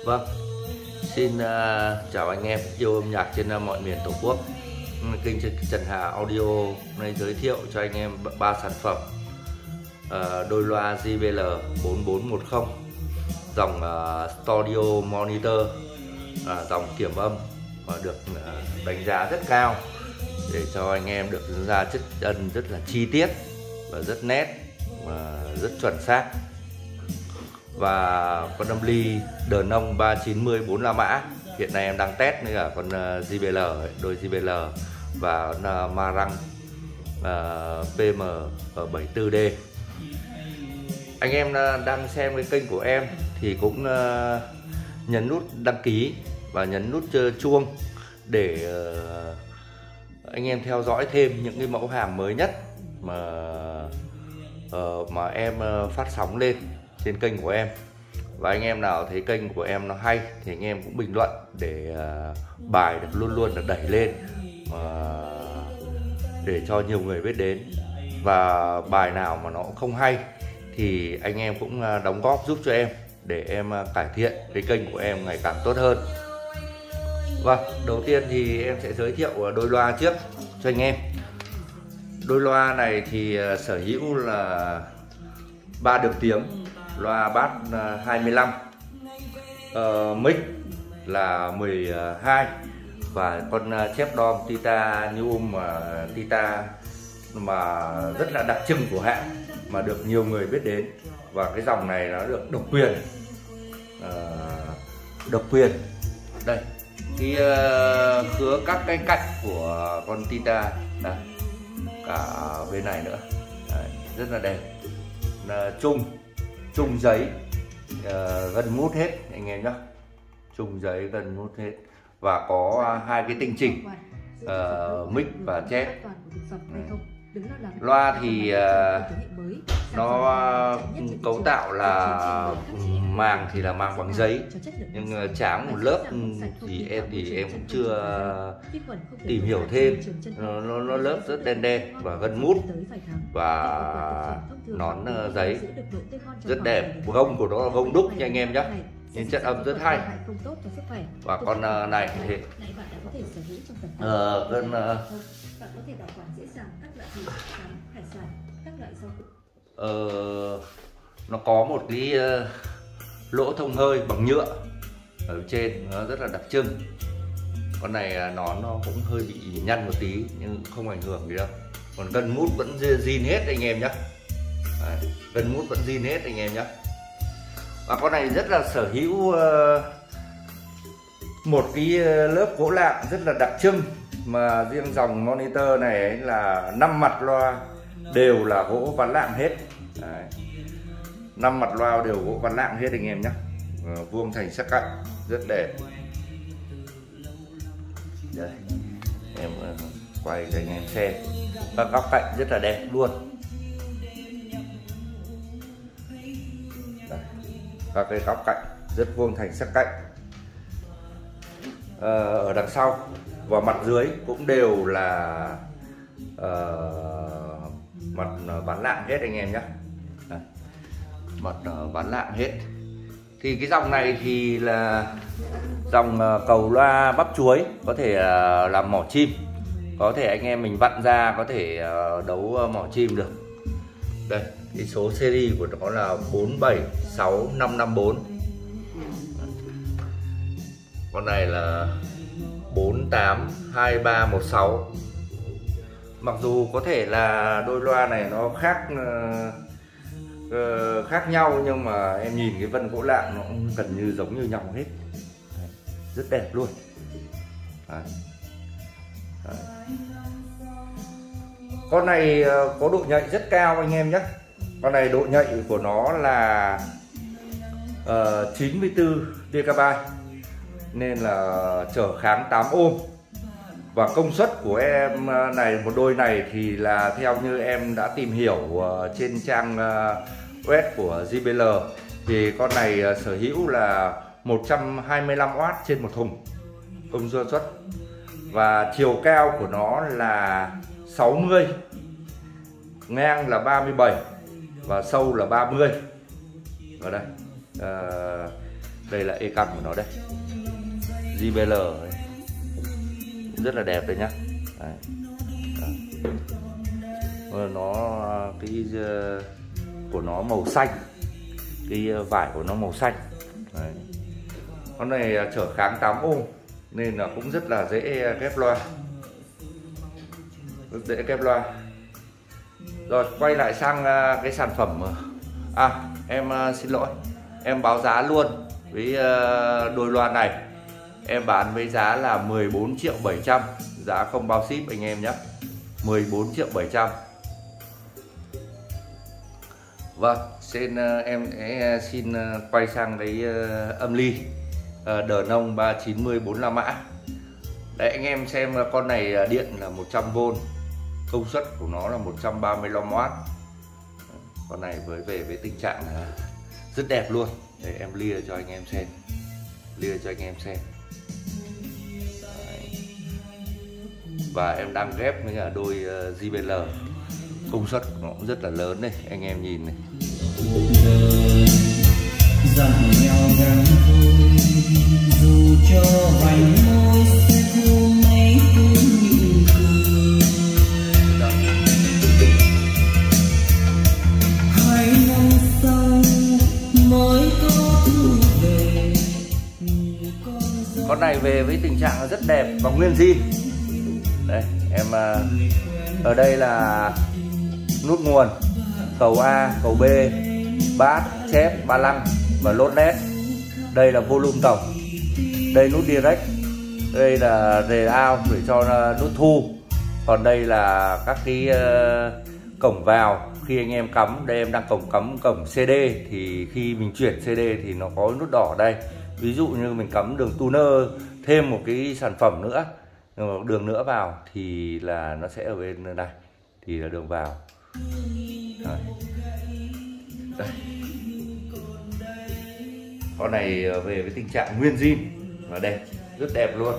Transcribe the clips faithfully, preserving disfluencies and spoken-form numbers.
Vâng, xin uh, chào anh em yêu âm nhạc trên uh, mọi miền Tổ quốc. Kênh Trần Hà Audio nay giới thiệu cho anh em ba sản phẩm uh, đôi loa J B L bốn bốn một không, dòng uh, Studio Monitor, uh, dòng kiểm âm mà được uh, đánh giá rất cao để cho anh em được đứng ra chất âm rất là chi tiết và rất nét và rất chuẩn xác. Và con âm ly đờn ông ba chín mươi bốn la mã hiện nay em đang test với cả con J B L, đôi J B L và con Marang uh, P M bảy tư D. Anh em đang xem cái kênh của em thì cũng uh, nhấn nút đăng ký và nhấn nút chuông để uh, anh em theo dõi thêm những cái mẫu hàng mới nhất mà uh, mà em uh, phát sóng lên trên kênh của em. Và anh em nào thấy kênh của em nó hay thì anh em cũng bình luận để uh, bài được luôn luôn được đẩy lên uh, để cho nhiều người biết đến. Và bài nào mà nó không hay thì anh em cũng uh, đóng góp giúp cho em để em uh, cải thiện cái kênh của em ngày càng tốt hơn. Vâng, đầu tiên thì em sẽ giới thiệu đôi loa trước cho anh em. Đôi loa này thì uh, sở hữu là ba đường tiếng, loa bass hai mươi lăm, uh, mic là mười hai và con chép đom titanium mà tita mà rất là đặc trưng của hãng mà được nhiều người biết đến. Và cái dòng này nó được độc quyền, uh, độc quyền đây cái uh, khứa các cái cạnh của con tita đây, cả bên này nữa. Đấy, rất là đẹp. Uh, chung chung giấy, uh, gần mút hết anh em nhé, chung giấy gần mút hết và có uh, hai cái tinh chỉnh uh, mic và chép. Loa thì uh, nó uh, cấu tạo là màng thì là màng bằng giấy, nhưng uh, tráng một lớp thì em thì em cũng chưa uh, tìm hiểu thêm. Nó, nó, nó lớp rất đen đen và gân mút và nón uh, giấy rất đẹp. Gông của nó là gông đúc nha anh em nhé, nên chất âm rất hay. Và con uh, này thì uh, con uh, uh, nó có một cái uh, lỗ thông hơi bằng nhựa ở trên, nó rất là đặc trưng. Con này uh, nó nó cũng hơi bị nhăn một tí nhưng không ảnh hưởng gì đâu. Còn gân mút vẫn zin hết anh em nhé. Đấy, gân mút vẫn zin hết anh em nhé. Và con này rất là sở hữu uh, một cái lớp gỗ lạng rất là đặc trưng, mà riêng dòng monitor này ấy là năm mặt loa đều là gỗ ván lạng hết. Đấy, năm mặt loa đều gỗ ván lạng hết anh em nhé. Uh, vuông thành sắc cạnh rất đẹp. Đây em uh, quay cho anh em xem các góc cạnh rất là đẹp luôn. Đây, các cái góc cạnh rất vuông thành sắc cạnh. Ờ, ở đằng sau và mặt dưới cũng đều là uh, mặt ván lạng hết anh em nhé. Đây, mặt uh, ván lạng hết. Thì cái dòng này thì là dòng uh, cầu loa bắp chuối, có thể uh, làm mỏ chim, có thể anh em mình vặn ra có thể uh, đấu uh, mỏ chim được. Đây, cái số series của nó là bốn bảy sáu năm năm bốn. Con này là bốn tám hai ba một sáu. Mặc dù có thể là đôi loa này nó khác uh, uh, khác nhau, nhưng mà em nhìn cái vân gỗ lạng nó cũng gần như giống như nhau hết. Đấy, rất đẹp luôn. Đấy. Đấy. Con này uh, có độ nhạy rất cao anh em nhé. Con này độ nhạy của nó là uh, chín mươi tư decibel, nên là trở kháng tám ôm. Và công suất của em này, một đôi này thì là theo như em đã tìm hiểu uh, trên trang uh, web của J B L thì con này uh, sở hữu là một trăm hai mươi lăm oát trên một thùng công suất, và chiều cao của nó là sáu mươi, ngang là ba mươi bảy và sâu là ba mươi. Ở đây uh, Đây là e căn của nó đây, gi bê lờ ấy. Rất là đẹp đấy nhá. Đấy. Đấy. Nó cái của nó màu xanh, cái vải của nó màu xanh. Đấy. Con này chở kháng tám ôm nên là cũng rất là dễ ghép loa, rất dễ ghép loa. Rồi quay lại sang cái sản phẩm. À em xin lỗi, em báo giá luôn với đôi loa này. Em bán với giá là mười bốn triệu bảy trăm, giá không bao ship anh em nhé, mười bốn triệu bảy trăm. Vâng, xin em sẽ xin quay sang cái âm ly đờ nông ba chín mươi bốn la mã. Đấy anh em xem, con này điện là một trăm vôn, công suất của nó là một trăm ba mươi lăm oát. Con này với về với tình trạng rất đẹp luôn. Để em lia cho anh em xem, lia cho anh em xem. Đấy. Và em đang ghép với cả đôi gi bê lờ, công suất nó cũng rất là lớn đây, anh em nhìn này. Dặn nhau gắn vui, dù cho vành môi sẽ thu mấy cơn mỉm cười. Hai năm sau mới có thu về. Con này về với tình trạng rất đẹp và nguyên zin. Đây em ở đây là nút nguồn, cầu A, cầu B, bass, chép, ba lăng và lốt nét. Đây là volume tổng, đây nút direct, đây là rề out để cho nút thu. Còn đây là các cái uh, cổng vào khi anh em cắm. Đây em đang cổng cắm cổng xê đê, thì khi mình chuyển xê đê thì nó có nút đỏ đây. Ví dụ như mình cắm đường tuner thêm một cái sản phẩm nữa, đường nữa vào thì là nó sẽ ở bên này, thì là đường vào. Đây. Đây. Con này về với tình trạng nguyên zin và đẹp, rất đẹp luôn.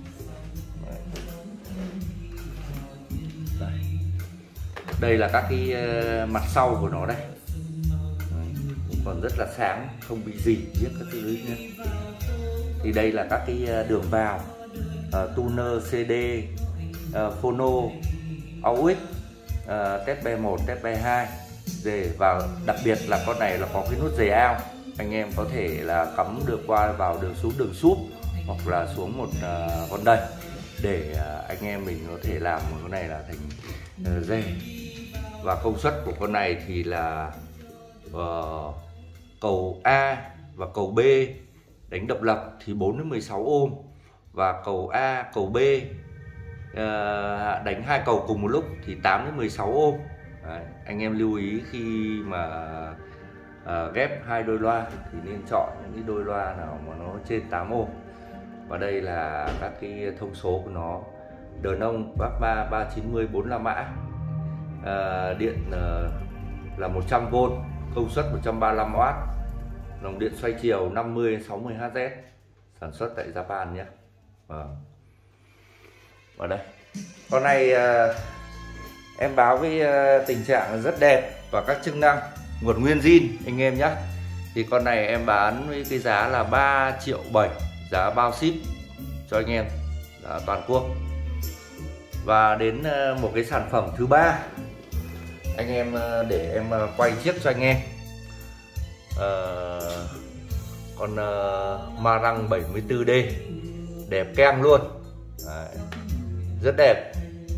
Đây. Đây là các cái mặt sau của nó đây. Đấy. Còn rất là sáng, không bị gì biết các thứ nhé. Thì đây là các cái đường vào, uh, tuner, xê đê, uh, phono, aux, uh, tép bê một, tép bê hai, rề. Và đặc biệt là con này là có cái nút rề out, anh em có thể là cắm được qua vào đường xuống đường súp hoặc là xuống một uh, con đẩy để uh, anh em mình có thể làm một con này là thành uh, rề. Và công suất của con này thì là uh, cầu A và cầu B đánh độc lập thì bốn đến mười sáu ôm, và cầu A, cầu B uh, đánh hai cầu cùng một lúc thì tám đến mười sáu ôm. Đấy, anh em lưu ý khi mà uh, ghép hai đôi loa thì nên chọn những cái đôi loa nào mà nó trên tám ôm. Và đây là các cái thông số của nó. Đờ nông ba ba chín mươi bốn la mã, uh, điện uh, là một trăm vôn, công suất một trăm ba mươi lăm oát, dòng điện xoay chiều năm mươi đến sáu mươi héc, sản xuất tại Japan nhé. Vâng. Ở đây con này uh, em báo với uh, tình trạng rất đẹp và các chức năng nguồn nguyên zin anh em nhé. Thì con này em bán với cái giá là ba triệu bảy, giá bao ship cho anh em, giá toàn quốc. Và đến uh, một cái sản phẩm thứ ba, anh em uh, để em uh, quay chiếc cho anh em. Uh, con uh, Marang bảy mươi tư D đẹp keng luôn. Đấy, rất đẹp.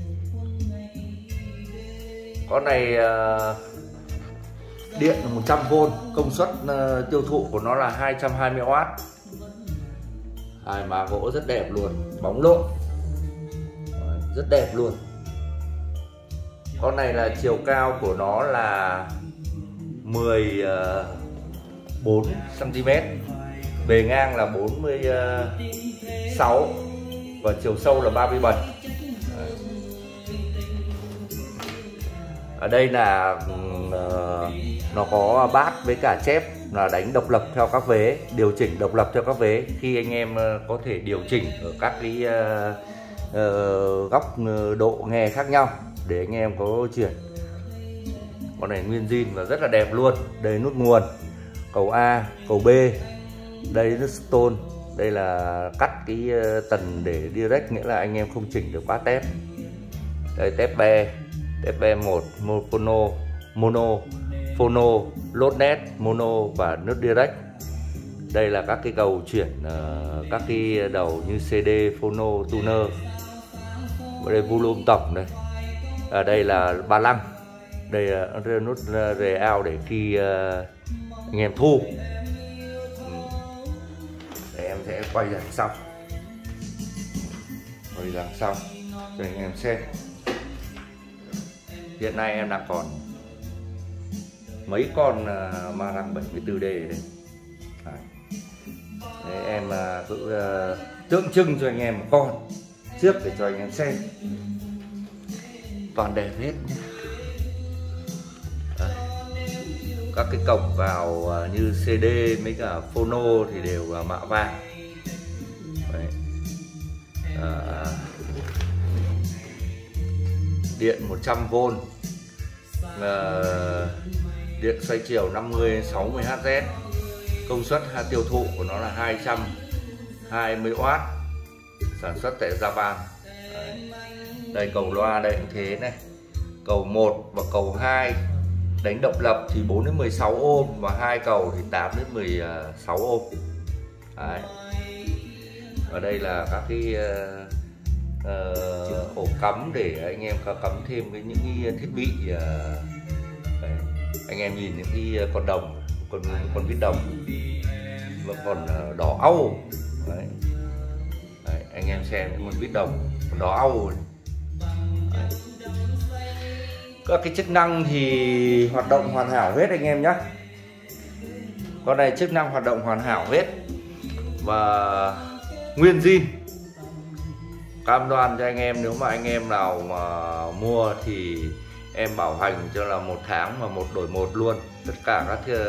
Con này uh, điện là một trăm vôn, công suất uh, tiêu thụ của nó là hai trăm hai mươi oát. Hai má gỗ rất đẹp luôn, bóng lộn. Đấy, rất đẹp luôn. Con này là chiều cao của nó là mười bốn xăng ti mét, bề ngang là bốn mươi sáu và chiều sâu là ba mươi bảy. Đấy. Ở đây là uh, nó có bát với cả chép là đánh độc lập theo các vế, điều chỉnh độc lập theo các vế. Khi anh em uh, có thể điều chỉnh ở các cái uh, uh, góc độ nghe khác nhau để anh em có chuyển. Con này nguyên zin và rất là đẹp luôn. Đây nút nguồn, cầu A, cầu B, Đây là stone, đây là cắt cái tần để direct, nghĩa là anh em không chỉnh được quá tép. Đây tép be, tép be một, mono, mono, phono, lốt nét, mono và nút direct. Đây là các cái cầu chuyển uh, các cái đầu như xê đê, phono, tuner. Và đây volume tổng đây. Ở đây là ba lăng. Đây là nút real để khi uh, anh em thu. Để em sẽ quay đằng sau, quay đằng sau cho anh em xem. Hiện nay em đang còn mấy con uh, Marang bảy mươi tư D đây. Đấy. Đấy, em uh, cứ uh, tượng trưng cho anh em một con trước để cho anh em xem. Toàn đẹp hết nhé. Đấy. Các cái cổng vào uh, như xê đê mấy cả phono thì đều là mạ vàng. Đấy. À, điện một trăm vôn, à, điện xoay chiều năm mươi sáu mươi héc, công suất tiêu thụ của nó là hai trăm hai mươi oát, sản xuất tại Japan. Đấy. Đây cầu loa đây cũng thế này, cầu một và cầu hai đánh độc lập thì bốn đến mười sáu ôm và hai cầu thì tám đến mười sáu ôm. Đấy. Ở đây là các cái uh, uh, ổ cắm để anh em cắm thêm cái những cái thiết bị. Uh, đấy. Anh em nhìn những cái con đồng, con con vít đồng vẫn còn uh, đỏ au. Đấy. Đấy, anh em xem những con vít đồng còn đỏ au. Đấy. Các cái chức năng thì hoạt động hoàn hảo hết anh em nhé. Con này chức năng hoạt động hoàn hảo hết và nguyên zin. Cam đoan cho anh em, nếu mà anh em nào mà mua thì em bảo hành cho là một tháng mà một đổi một luôn tất cả các thứ,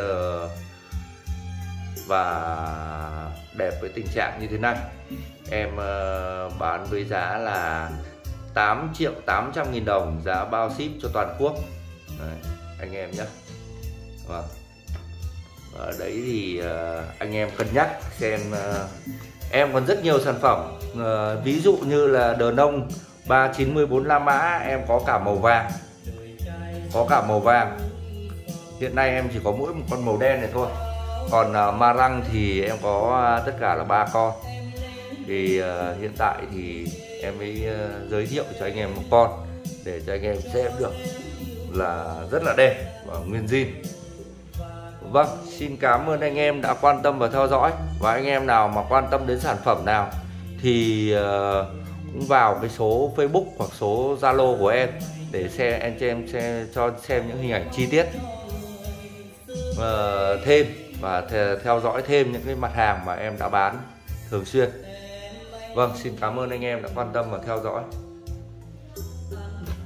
và đẹp với tình trạng như thế này. Em bán với giá là tám triệu tám trăm nghìn đồng, giá bao ship cho toàn quốc. Đấy, anh em nhé. Vâng. Ở đấy thì anh em cân nhắc xem. Em còn rất nhiều sản phẩm, uh, ví dụ như là đờn ông ba chín mươi bốn La Mã em có cả màu vàng, có cả màu vàng. Hiện nay em chỉ có mỗi một con màu đen này thôi. Còn uh, Marang thì em có uh, tất cả là ba con. Thì uh, hiện tại thì em mới uh, giới thiệu cho anh em một con để cho anh em xem được là rất là đẹp và nguyên zin. Vâng, xin cảm ơn anh em đã quan tâm và theo dõi. Và anh em nào mà quan tâm đến sản phẩm nào thì uh, cũng vào cái số Facebook hoặc số Zalo của em để xem anh em xem, cho xem những hình ảnh chi tiết uh, thêm và theo dõi thêm những cái mặt hàng mà em đã bán thường xuyên. Vâng, xin cảm ơn anh em đã quan tâm và theo dõi.